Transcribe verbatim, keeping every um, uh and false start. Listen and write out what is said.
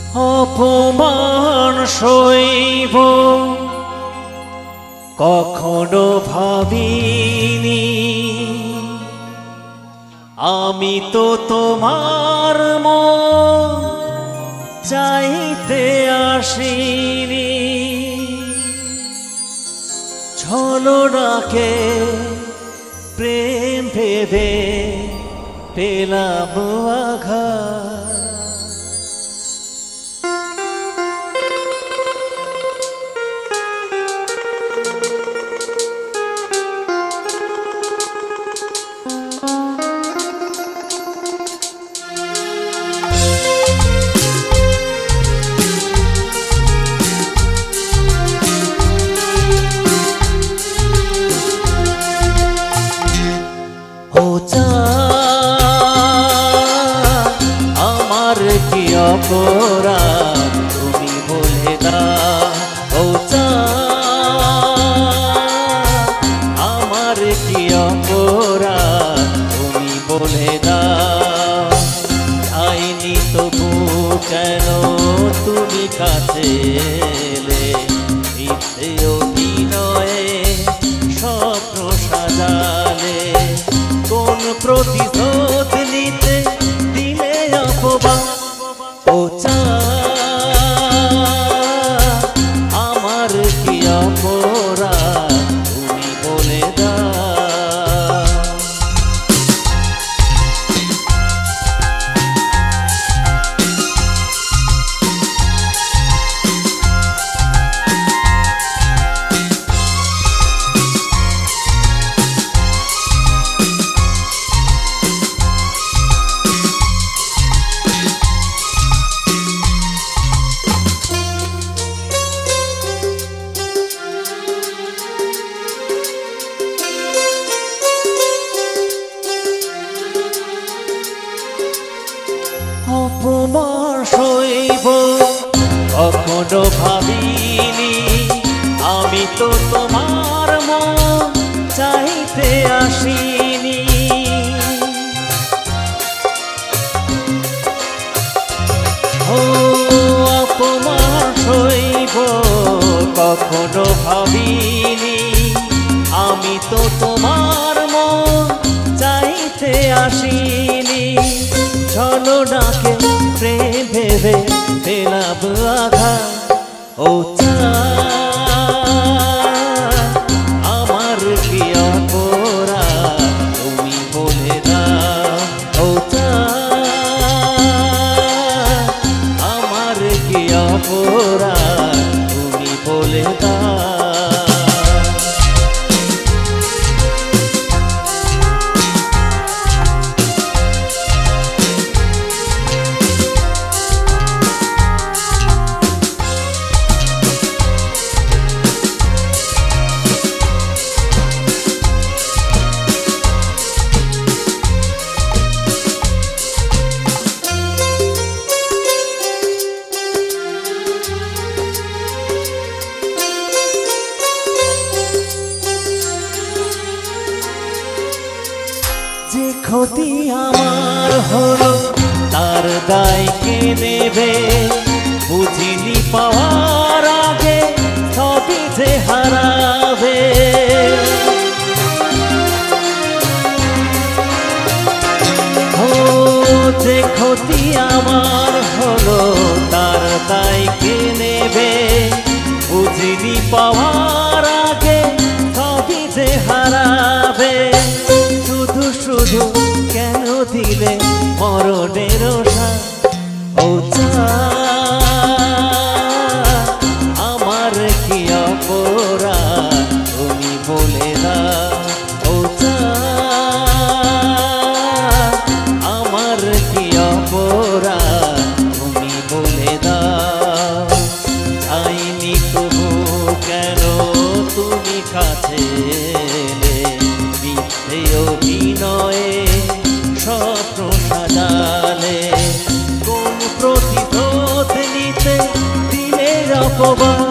অপমান সইব কখনো ভাবিনি, আমি তো তোমার মন চাইতে আসিনি। ছলনাকে প্রেম ভেবে পেলাম আঘাত। আমার কি অপরাধ তুমি বলে দাও, ও আমার কি অপরাধ তুমি বলে দাও। চাইনি তবু কেন তুমি কাছে এলে, মিথ্যে অভিনয়ে স্বপ্ন সাজালে। কোন প্রতিশোধ নিতে দিলে অপবাদ, ও আমার কি অপরাধ তুমি বলে দাও। অপমান সইব কখনো ভাবিনি, আমি তো তোমার মন চাইতে আসিনি। ও অপমান সইব কখনো ভাবিনি, আমি তো তোমার মন চাইতে আসিনি। ছলনাকে প্রেম ভেবে পেলাম আঘাত, ও আমার কি অপরাধ তুমি বলে দাও, ও আমার কি অপরাধ তুমি বলে দাও। যে ক্ষতি আমার হলো তার দায় কে নেবে, বুঝিনি পাওয়ার আগে সবই যে হারাবে। ও যে ক্ষতি আমার হলো তার দায় কে নেবে, বুঝিনি পাওয়ার আগে সবই যে হারাবে। শুধু শুধু কেন দিলে মরণের সাথ, ও আমার কি অপরাধ তুমি বলে দাও, ও আমার কি অপরাধ তুমি বলে দাও। চাইনি তবু কেন তুমি কাছে এলে, মিথ্যে অভিনয়ে স্বপ্ন সাজালে। কোন প্রতিশোধ নিতে দিলে অপবাদ,